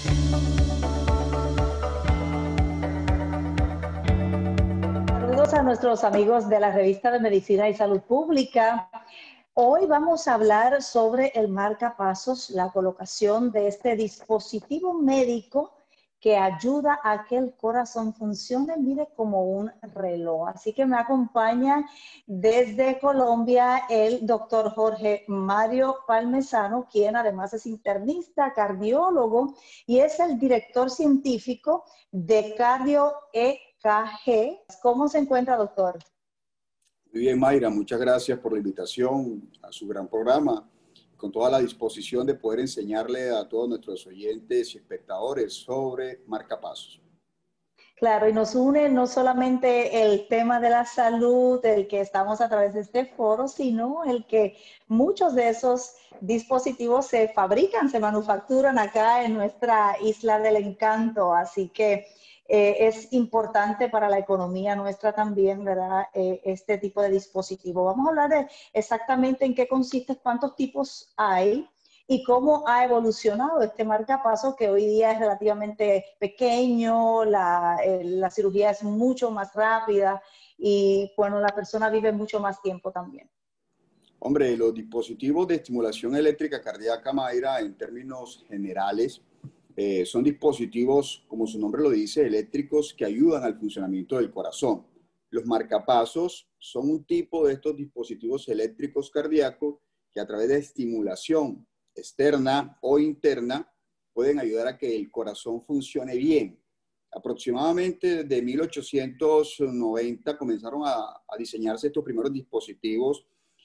Saludos a nuestros amigos de la revista de Medicina y Salud Pública. Hoy vamos a hablar sobre el marcapasos, la colocación de este dispositivo médico que ayuda a que el corazón funcione, mire, como un reloj. Así que me acompaña desde Colombia el doctor Jorge Mario Palmesano, quien además es internista, cardiólogo y es el director científico de Cardio EKG. ¿Cómo se encuentra, doctor? Muy bien, Mayra, muchas gracias por la invitación a su gran programa, con toda la disposición de poder enseñarle a todos nuestros oyentes y espectadores sobre marcapasos. Claro, y nos une no solamente el tema de la salud, el que estamos a través de este foro, sino el que muchos de esos dispositivos se fabrican, se manufacturan acá en nuestra Isla del Encanto. Así que es importante para la economía nuestra también, ¿verdad? Este tipo de dispositivo. Vamos a hablar de exactamente en qué consiste, cuántos tipos hay y cómo ha evolucionado este marcapasos, que hoy día es relativamente pequeño, la cirugía es mucho más rápida y, bueno, la persona vive mucho más tiempo también. Hombre, los dispositivos de estimulación eléctrica cardíaca, Mayra, en términos generales, son dispositivos, como su nombre lo dice, eléctricos que ayudan al funcionamiento del corazón. Los marcapasos son un tipo de estos dispositivos eléctricos cardíacos que a través de estimulación externa o interna pueden ayudar a que el corazón funcione bien. Aproximadamente desde 1890 comenzaron a diseñarse estos primeros dispositivos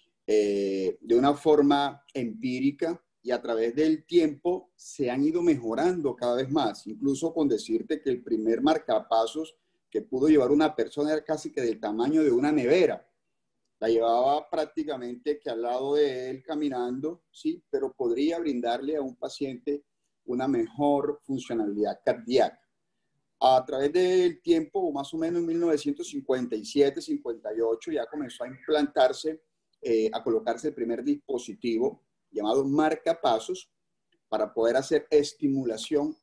de una forma empírica y a través del tiempo se han ido mejorando cada vez más, incluso con decirte que el primer marcapasos que pudo llevar una persona era casi que del tamaño de una nevera. La llevaba prácticamente que al lado de él caminando, sí, pero podría brindarle a un paciente una mejor funcionalidad cardíaca. A través del tiempo, más o menos en 1957-58, ya comenzó a implantarse, a colocarse el primer dispositivo llamado marcapasos para poder hacer estimulación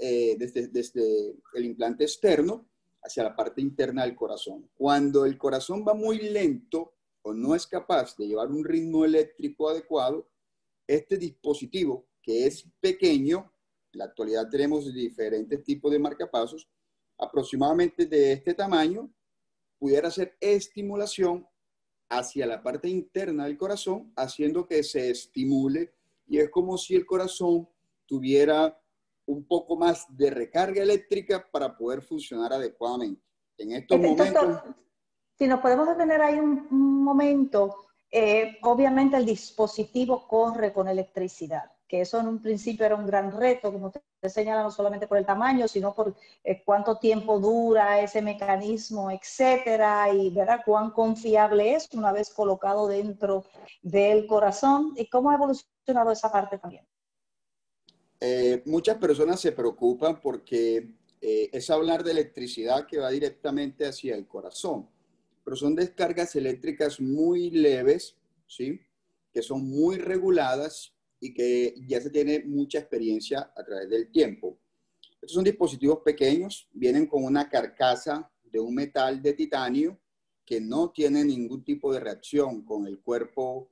desde el implante externo hacia la parte interna del corazón. Cuando el corazón va muy lento o no es capaz de llevar un ritmo eléctrico adecuado, este dispositivo, que es pequeño, en la actualidad tenemos diferentes tipos de marcapasos, aproximadamente de este tamaño, pudiera hacer estimulación hacia la parte interna del corazón, haciendo que se estimule, y es como si el corazón tuviera un poco más de recarga eléctrica para poder funcionar adecuadamente. En estos momentos... Doctor, si nos podemos detener ahí un momento, obviamente el dispositivo corre con electricidad, que eso en un principio era un gran reto, como usted señala, no solamente por el tamaño, sino por cuánto tiempo dura ese mecanismo, etcétera, y ¿verdad? Cuán confiable es una vez colocado dentro del corazón, y cómo ha evolucionado esa parte también. Muchas personas se preocupan porque es hablar de electricidad que va directamente hacia el corazón, pero son descargas eléctricas muy leves, ¿sí? Que son muy reguladas y que ya se tiene mucha experiencia a través del tiempo. Estos son dispositivos pequeños, vienen con una carcasa de un metal de titanio que no tiene ningún tipo de reacción con el cuerpo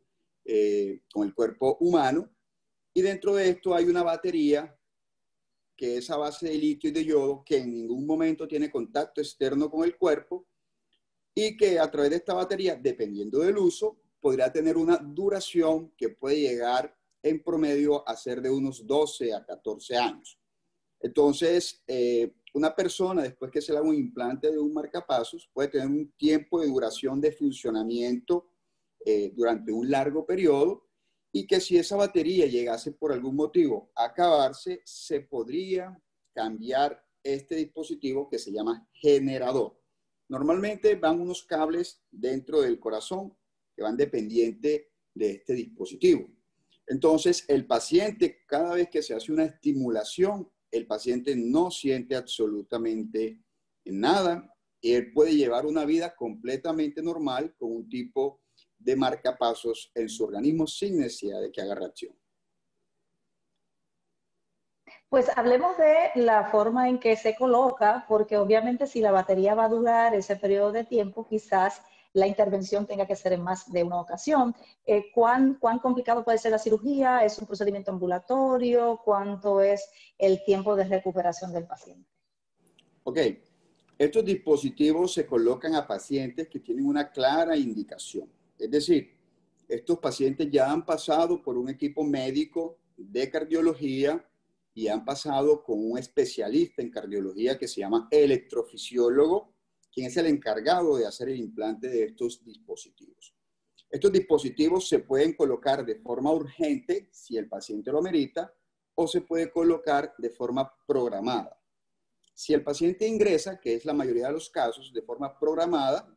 humano. Y dentro de esto hay una batería que es a base de litio y de yodo que en ningún momento tiene contacto externo con el cuerpo y que a través de esta batería, dependiendo del uso, podría tener una duración que puede llegar en promedio a ser de unos 12 a 14 años. Entonces, una persona después que se le haga un implante de un marcapasos puede tener un tiempo de duración de funcionamiento durante un largo periodo, y que si esa batería llegase por algún motivo a acabarse, se podría cambiar este dispositivo que se llama generador. Normalmente van unos cables dentro del corazón que van dependiente de este dispositivo. Entonces, el paciente, cada vez que se hace una estimulación, el paciente no siente absolutamente nada y él puede llevar una vida completamente normal con un tipo de marcapasos en su organismo sin necesidad de que haga reacción. Pues hablemos de la forma en que se coloca, porque obviamente si la batería va a durar ese periodo de tiempo, quizás la intervención tenga que ser en más de una ocasión. ¿Cuán complicado puede ser la cirugía? ¿Es un procedimiento ambulatorio? ¿Cuánto es el tiempo de recuperación del paciente? Ok, estos dispositivos se colocan a pacientes que tienen una clara indicación. Es decir, estos pacientes ya han pasado por un equipo médico de cardiología y han pasado con un especialista en cardiología que se llama electrofisiólogo, quien es el encargado de hacer el implante de estos dispositivos. Estos dispositivos se pueden colocar de forma urgente si el paciente lo amerita o se puede colocar de forma programada. Si el paciente ingresa, que es la mayoría de los casos, de forma programada,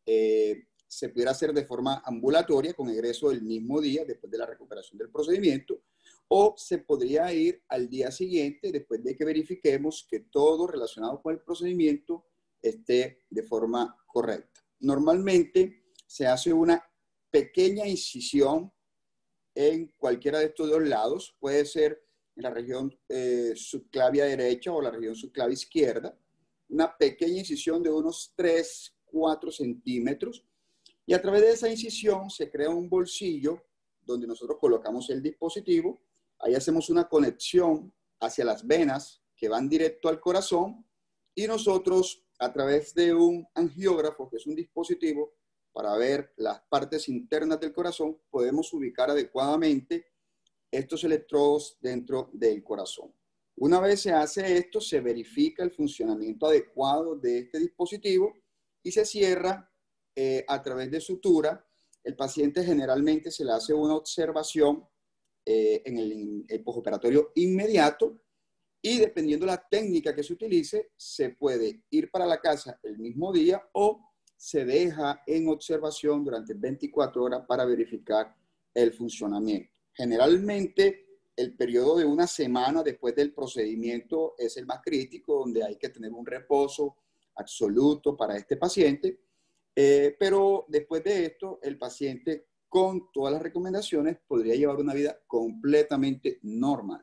se pudiera hacer de forma ambulatoria con egreso el mismo día después de la recuperación del procedimiento, o se podría ir al día siguiente después de que verifiquemos que todo relacionado con el procedimiento esté de forma correcta. Normalmente se hace una pequeña incisión en cualquiera de estos dos lados, puede ser en la región subclavia derecha o la región subclavia izquierda, una pequeña incisión de unos 3-4 centímetros, y a través de esa incisión se crea un bolsillo donde nosotros colocamos el dispositivo. Ahí hacemos una conexión hacia las venas que van directo al corazón, y nosotros a través de un angiógrafo, que es un dispositivo para ver las partes internas del corazón, podemos ubicar adecuadamente estos electrodos dentro del corazón. Una vez se hace esto, se verifica el funcionamiento adecuado de este dispositivo y se cierra a través de sutura. El paciente generalmente se le hace una observación en el postoperatorio inmediato, y dependiendo de la técnica que se utilice, se puede ir para la casa el mismo día o se deja en observación durante 24 horas para verificar el funcionamiento. Generalmente, el periodo de una semana después del procedimiento es el más crítico, donde hay que tener un reposo absoluto para este paciente. Pero después de esto, el paciente, con todas las recomendaciones, podría llevar una vida completamente normal.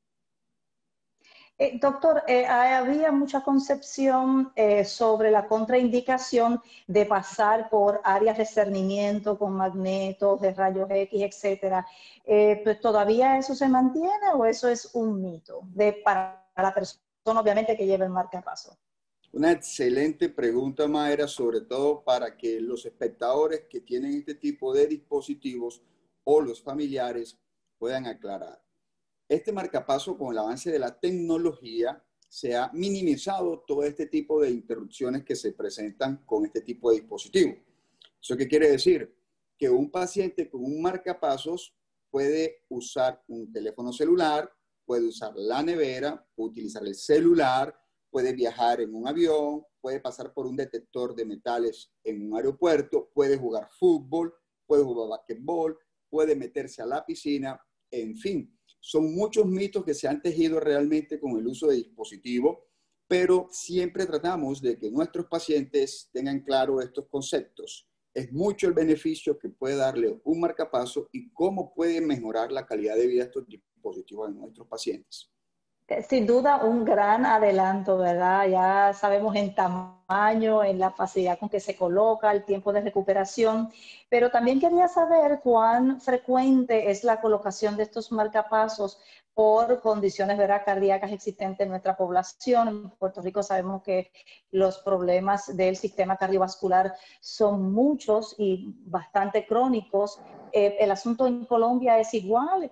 Doctor, había mucha concepción sobre la contraindicación de pasar por áreas de cernimiento con magnetos, de rayos X, etcétera. Pues, ¿todavía eso se mantiene o eso es un mito para la persona, obviamente, que lleva el marcapaso? Una excelente pregunta, Mayra, sobre todo para que los espectadores que tienen este tipo de dispositivos o los familiares puedan aclarar. Este marcapaso, con el avance de la tecnología, se ha minimizado todo este tipo de interrupciones que se presentan con este tipo de dispositivo. ¿Eso qué quiere decir? Que un paciente con un marcapasos puede usar un teléfono celular, puede usar la nevera, puede utilizar el celular, puede viajar en un avión, puede pasar por un detector de metales en un aeropuerto, puede jugar fútbol, puede jugar basquetbol, puede meterse a la piscina, en fin. Son muchos mitos que se han tejido realmente con el uso de dispositivos, pero siempre tratamos de que nuestros pacientes tengan claro estos conceptos. Es mucho el beneficio que puede darle un marcapaso y cómo puede mejorar la calidad de vida de estos dispositivos en nuestros pacientes. Sin duda un gran adelanto, ¿verdad? Ya sabemos en tamaño, en la facilidad con que se coloca, el tiempo de recuperación, pero también quería saber cuán frecuente es la colocación de estos marcapasos por condiciones, ¿verdad?, cardíacas existentes en nuestra población. En Puerto Rico sabemos que los problemas del sistema cardiovascular son muchos y bastante crónicos. El asunto en Colombia es igual.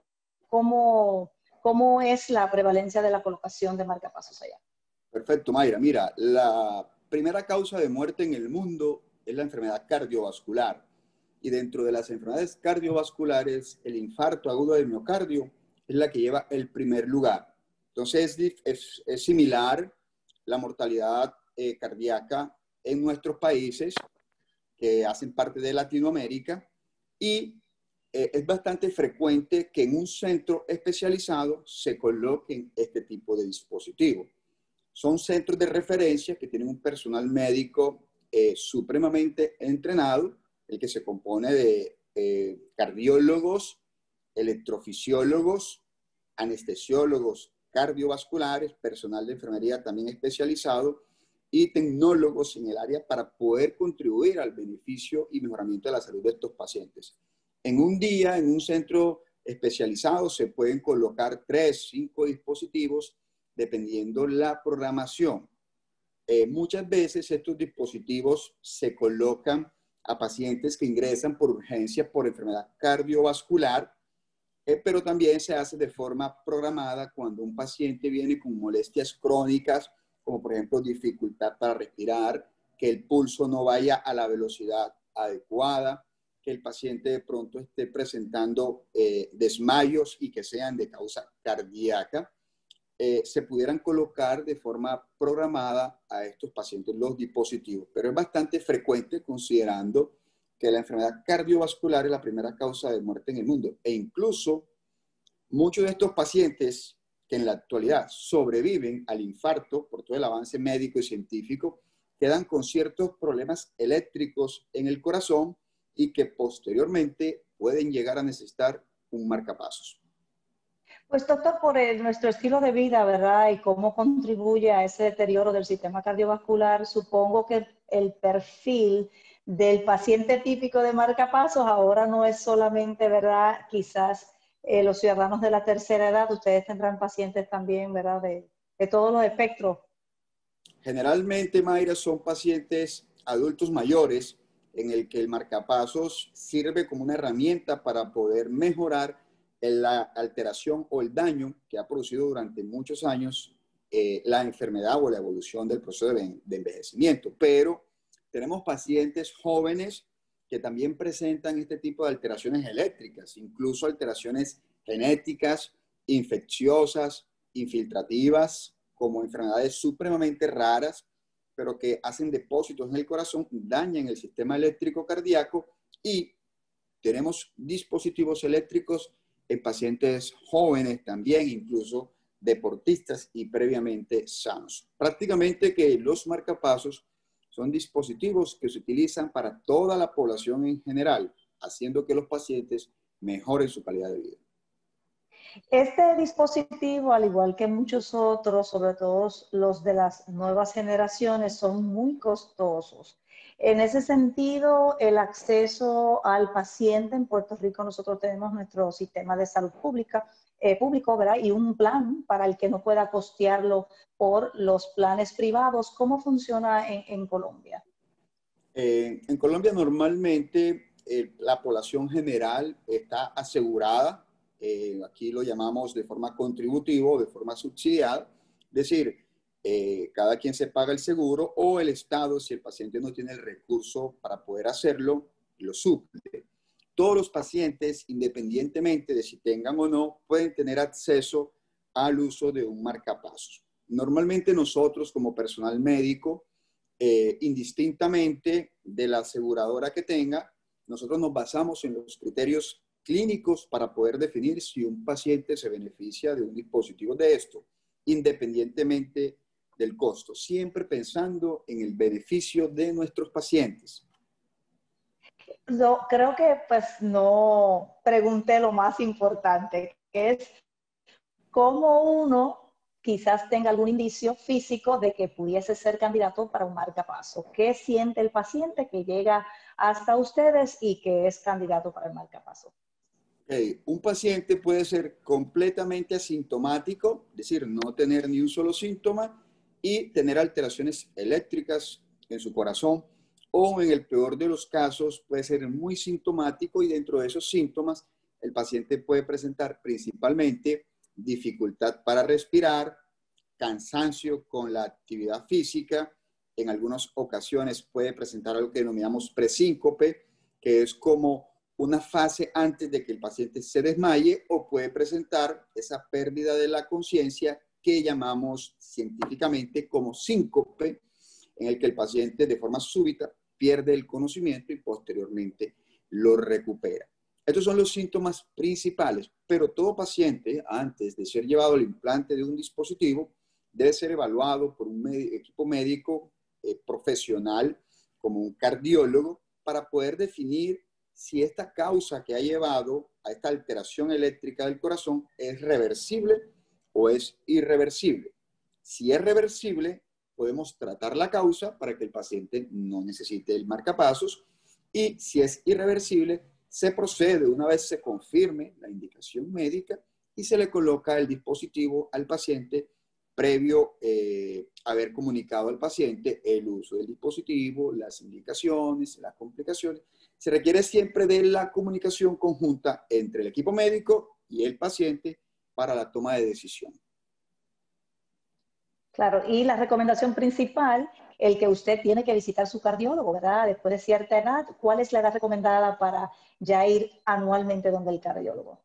¿Cómo es la prevalencia de la colocación de marcapasos allá? Perfecto, Mayra. Mira, la primera causa de muerte en el mundo es la enfermedad cardiovascular. Y dentro de las enfermedades cardiovasculares, el infarto agudo del miocardio es la que lleva el primer lugar. Entonces, es similar la mortalidad cardíaca en nuestros países que hacen parte de Latinoamérica, y es bastante frecuente que en un centro especializado se coloquen este tipo de dispositivos. Son centros de referencia que tienen un personal médico supremamente entrenado, el que se compone de cardiólogos, electrofisiólogos, anestesiólogos, cardiovasculares, personal de enfermería también especializado y tecnólogos en el área para poder contribuir al beneficio y mejoramiento de la salud de estos pacientes. En un día, en un centro especializado, se pueden colocar 3, 5 dispositivos dependiendo la programación. Muchas veces estos dispositivos se colocan a pacientes que ingresan por urgencia por enfermedad cardiovascular, pero también se hace de forma programada cuando un paciente viene con molestias crónicas, como por ejemplo dificultad para respirar, que el pulso no vaya a la velocidad adecuada, que el paciente de pronto esté presentando desmayos y que sean de causa cardíaca. Se pudieran colocar de forma programada a estos pacientes los dispositivos, pero es bastante frecuente considerando que la enfermedad cardiovascular es la primera causa de muerte en el mundo e incluso muchos de estos pacientes que en la actualidad sobreviven al infarto por todo el avance médico y científico quedan con ciertos problemas eléctricos en el corazón y que posteriormente pueden llegar a necesitar un marcapasos. Pues doctor, por nuestro estilo de vida, ¿verdad? Y cómo contribuye a ese deterioro del sistema cardiovascular, supongo que el perfil del paciente típico de marcapasos ahora no es solamente, ¿verdad? Quizás los ciudadanos de la tercera edad, ustedes tendrán pacientes también, ¿verdad? De todos los espectros. Generalmente, Mayra, son pacientes adultos mayores en el que el marcapasos sirve como una herramienta para poder mejorar la alteración o el daño que ha producido durante muchos años la enfermedad o la evolución del proceso de envejecimiento. Pero tenemos pacientes jóvenes que también presentan este tipo de alteraciones eléctricas, incluso alteraciones genéticas, infecciosas, infiltrativas, como enfermedades supremamente raras, pero que hacen depósitos en el corazón, dañan el sistema eléctrico cardíaco y tenemos dispositivos eléctricos en pacientes jóvenes también, incluso deportistas y previamente sanos. Prácticamente que los marcapasos son dispositivos que se utilizan para toda la población en general, haciendo que los pacientes mejoren su calidad de vida. Este dispositivo, al igual que muchos otros, sobre todo los de las nuevas generaciones, son muy costosos. En ese sentido, el acceso al paciente en Puerto Rico, nosotros tenemos nuestro sistema de salud pública, público, ¿verdad? Y un plan para el que no pueda costearlo por los planes privados. ¿Cómo funciona en Colombia? En Colombia normalmente la población general está asegurada, aquí lo llamamos de forma contributiva o de forma subsidiada, es decir, cada quien se paga el seguro o el Estado, si el paciente no tiene el recurso para poder hacerlo, lo suple. Todos los pacientes, independientemente de si tengan o no, pueden tener acceso al uso de un marcapasos. Normalmente nosotros como personal médico, indistintamente de la aseguradora que tenga, nosotros nos basamos en los criterios clínicos para poder definir si un paciente se beneficia de un dispositivo de esto, independientemente del costo, siempre pensando en el beneficio de nuestros pacientes. No, creo que pues no pregunté lo más importante, que es cómo uno quizás tenga algún indicio físico de que pudiese ser candidato para un marcapaso. ¿Qué siente el paciente que llega hasta ustedes y que es candidato para el marcapaso? Un paciente puede ser completamente asintomático, es decir, no tener ni un solo síntoma y tener alteraciones eléctricas en su corazón, o en el peor de los casos puede ser muy sintomático y dentro de esos síntomas el paciente puede presentar principalmente dificultad para respirar, cansancio con la actividad física, en algunas ocasiones puede presentar algo que denominamos presíncope, que es como una fase antes de que el paciente se desmaye, o puede presentar esa pérdida de la conciencia que llamamos científicamente como síncope, en el que el paciente de forma súbita pierde el conocimiento y posteriormente lo recupera. Estos son los síntomas principales, pero todo paciente, antes de ser llevado al implante de un dispositivo, debe ser evaluado por un equipo médico profesional, como un cardiólogo, para poder definir si esta causa que ha llevado a esta alteración eléctrica del corazón es reversible o es irreversible. Si es reversible, podemos tratar la causa para que el paciente no necesite el marcapasos, y si es irreversible, se procede una vez se confirme la indicación médica y se le coloca el dispositivo al paciente previo haber comunicado al paciente el uso del dispositivo, las indicaciones, las complicaciones. Se requiere siempre de la comunicación conjunta entre el equipo médico y el paciente para la toma de decisión. Claro, y la recomendación principal, el que usted tiene que visitar su cardiólogo, ¿verdad? Después de cierta edad, ¿cuál es la edad recomendada para ya ir anualmente donde el cardiólogo?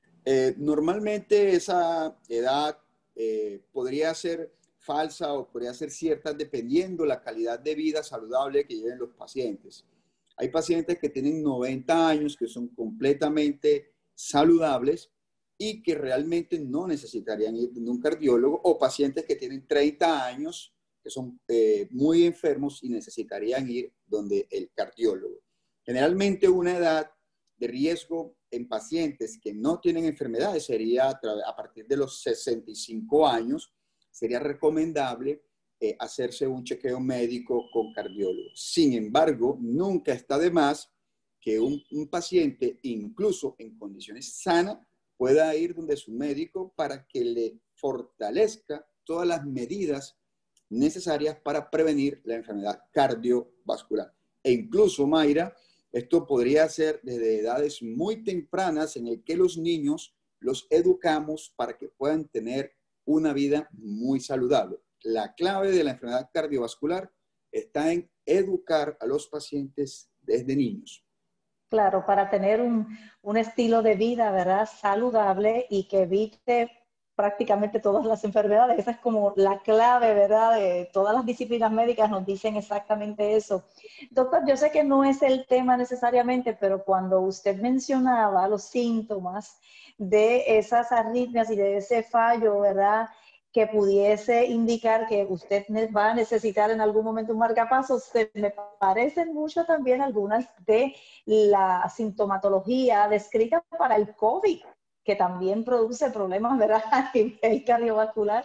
Normalmente esa edad podría ser falsa o podría ser cierta dependiendo la calidad de vida saludable que lleven los pacientes. Hay pacientes que tienen 90 años que son completamente saludables y que realmente no necesitarían ir de un cardiólogo, o pacientes que tienen 30 años que son muy enfermos y necesitarían ir donde el cardiólogo. Generalmente una edad de riesgo en pacientes que no tienen enfermedades sería a partir de los 65 años, sería recomendable hacerse un chequeo médico con cardiólogo. Sin embargo, nunca está de más que un paciente, incluso en condiciones sanas, pueda ir donde su médico para que le fortalezca todas las medidas necesarias para prevenir la enfermedad cardiovascular. E incluso, Mayra, esto podría ser desde edades muy tempranas en el que los niños los educamos para que puedan tener una vida muy saludable. La clave de la enfermedad cardiovascular está en educar a los pacientes desde niños. Claro, para tener un estilo de vida, ¿verdad? Saludable y que evite prácticamente todas las enfermedades. Esa es como la clave, ¿verdad? De todas las disciplinas médicas nos dicen exactamente eso. Doctor, yo sé que no es el tema necesariamente, pero cuando usted mencionaba los síntomas de esas arritmias y de ese fallo, ¿verdad?, que pudiese indicar que usted va a necesitar en algún momento un marcapasos, se me parecen mucho también algunas de la sintomatología descrita para el COVID, que también produce problemas, ¿verdad?, a nivel cardiovascular.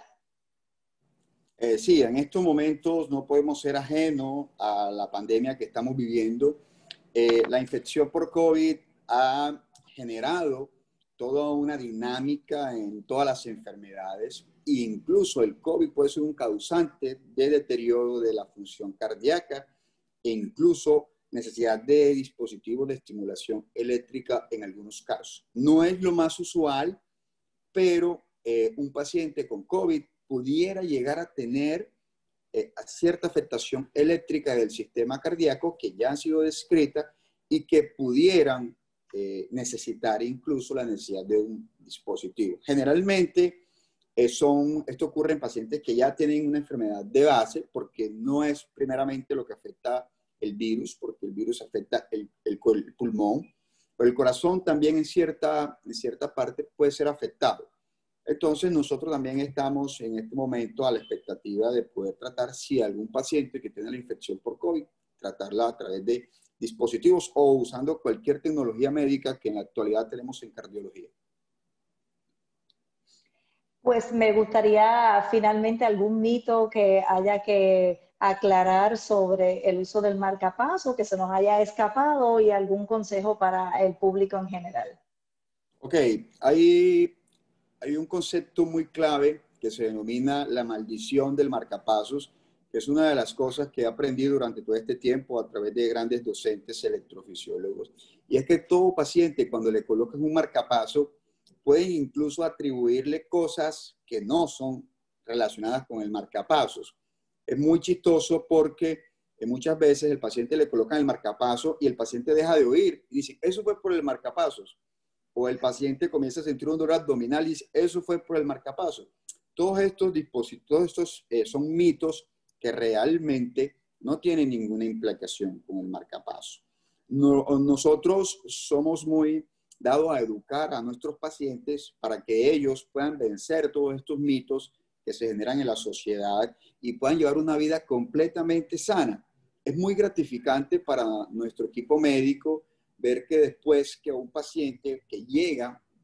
Sí, en estos momentos no podemos ser ajenos a la pandemia que estamos viviendo. La infección por COVID ha generado toda una dinámica en todas las enfermedades. Incluso el COVID puede ser un causante de deterioro de la función cardíaca e incluso necesidad de dispositivos de estimulación eléctrica en algunos casos. No es lo más usual, pero un paciente con COVID pudiera llegar a tener cierta afectación eléctrica del sistema cardíaco que ya han sido descritas y que pudieran necesitar incluso la necesidad de un dispositivo. Generalmente esto ocurre en pacientes que ya tienen una enfermedad de base, porque no es primeramente lo que afecta el virus, porque el virus afecta el pulmón, pero el corazón también en cierta parte puede ser afectado. Entonces nosotros también estamos en este momento a la expectativa de poder tratar si algún paciente que tiene la infección por COVID, tratarla a través de dispositivos o usando cualquier tecnología médica que en la actualidad tenemos en cardiología. Pues me gustaría finalmente algún mito que haya que aclarar sobre el uso del marcapaso, que se nos haya escapado, y algún consejo para el público en general. Ok, hay un concepto muy clave que se denomina la maldición del marcapasos, que es una de las cosas que he aprendido durante todo este tiempo a través de grandes docentes electrofisiólogos. Y es que todo paciente, cuando le colocan un marcapaso, pueden incluso atribuirle cosas que no son relacionadas con el marcapasos. Es muy chistoso porque muchas veces el paciente le colocan el marcapaso y el paciente deja de oír y dice, eso fue por el marcapasos. O el paciente comienza a sentir un dolor abdominal y dice, eso fue por el marcapaso. Todos estos dispositivos, son mitos que realmente no tienen ninguna implicación con el marcapaso. Nosotros somos muy dados a educar a nuestros pacientes para que ellos puedan vencer todos estos mitos que se generan en la sociedad y puedan llevar una vida completamente sana. Es muy gratificante para nuestro equipo médico ver que después que un paciente que llega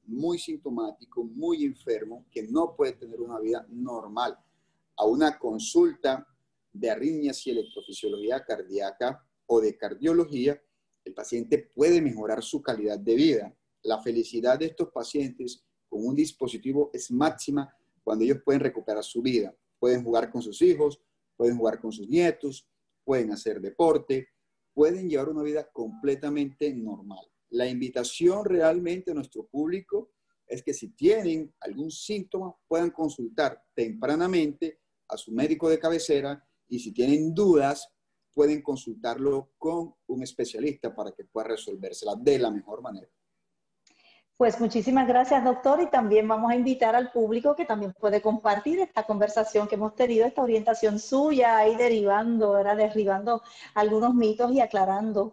muy sintomático, muy enfermo, que no puede tener una vida normal, a una consulta de arritmias y electrofisiología cardíaca o de cardiología, el paciente puede mejorar su calidad de vida. La felicidad de estos pacientes con un dispositivo es máxima cuando ellos pueden recuperar su vida. Pueden jugar con sus hijos, pueden jugar con sus nietos, pueden hacer deporte, pueden llevar una vida completamente normal. La invitación realmente a nuestro público es que si tienen algún síntoma puedan consultar tempranamente a su médico de cabecera y si tienen dudas pueden consultarlo con un especialista para que pueda resolvérsela de la mejor manera. Pues muchísimas gracias, doctor, y también vamos a invitar al público que también puede compartir esta conversación que hemos tenido, esta orientación suya, ahí derivando, ¿verdad? Derribando algunos mitos y aclarando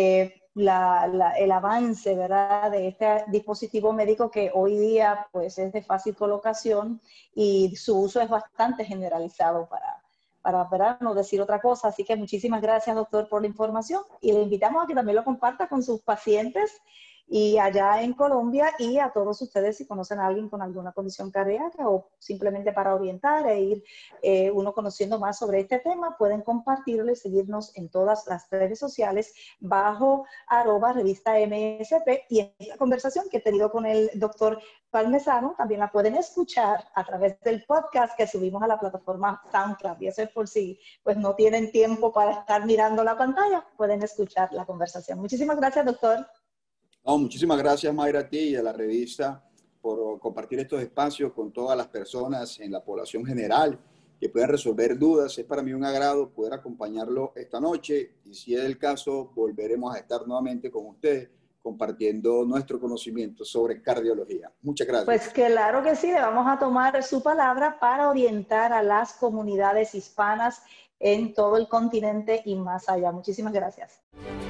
el avance, ¿verdad? De este dispositivo médico que hoy día pues es de fácil colocación y su uso es bastante generalizado para no decir otra cosa. Así que muchísimas gracias, doctor, por la información y le invitamos a que también lo comparta con sus pacientes y allá en Colombia y a todos ustedes si conocen a alguien con alguna condición cardíaca o simplemente para orientar e ir uno conociendo más sobre este tema, pueden compartirlo y seguirnos en todas las redes sociales bajo @revista MSP y esta conversación que he tenido con el doctor Palmisano también la pueden escuchar a través del podcast que subimos a la plataforma SoundCloud y eso es por si pues no tienen tiempo para estar mirando la pantalla, pueden escuchar la conversación. Muchísimas gracias, doctor. No, muchísimas gracias, Mayra, a ti y a la revista por compartir estos espacios con todas las personas en la población general que puedan resolver dudas. Es para mí un agrado poder acompañarlo esta noche y si es el caso, volveremos a estar nuevamente con ustedes compartiendo nuestro conocimiento sobre cardiología. Muchas gracias. Pues claro que sí, le vamos a tomar su palabra para orientar a las comunidades hispanas en todo el continente y más allá. Muchísimas gracias.